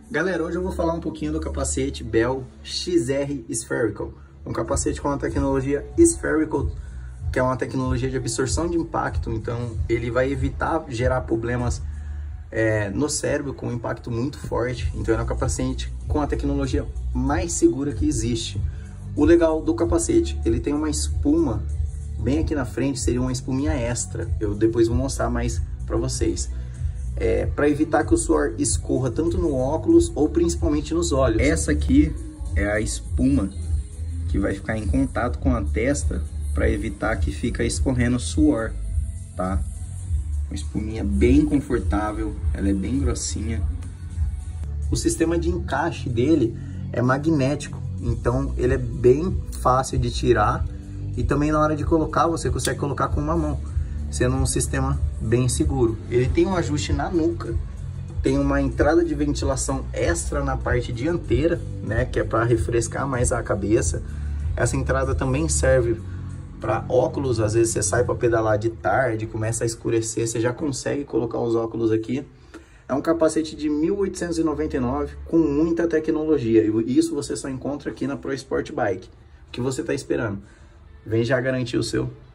Galera, hoje eu vou falar um pouquinho do capacete Bell XR Spherical. Um capacete com a tecnologia Spherical, que é uma tecnologia de absorção de impacto. Então, ele vai evitar gerar problemas no cérebro com um impacto muito forte. Então, é um capacete com a tecnologia mais segura que existe. O legal do capacete, ele tem uma espuma bem aqui na frente, seria uma espuminha extra. Eu depois vou mostrar mais para vocês. Para evitar que o suor escorra tanto no óculos ou principalmente nos olhos. Essa aqui é a espuma que vai ficar em contato com a testa para evitar que fique escorrendo suor, tá? Uma espuminha bem confortável, ela é bem grossinha. O sistema de encaixe dele é magnético, então ele é bem fácil de tirar e também na hora de colocar você consegue colocar com uma mão, sendo um sistema bem seguro. Ele tem um ajuste na nuca, tem uma entrada de ventilação extra na parte dianteira, né, que é para refrescar mais a cabeça. Essa entrada também serve para óculos, às vezes você sai para pedalar de tarde, começa a escurecer, você já consegue colocar os óculos aqui. É um capacete de 1.899 com muita tecnologia, e isso você só encontra aqui na Pro Sport Bike. O que você está esperando? Vem já garantir o seu.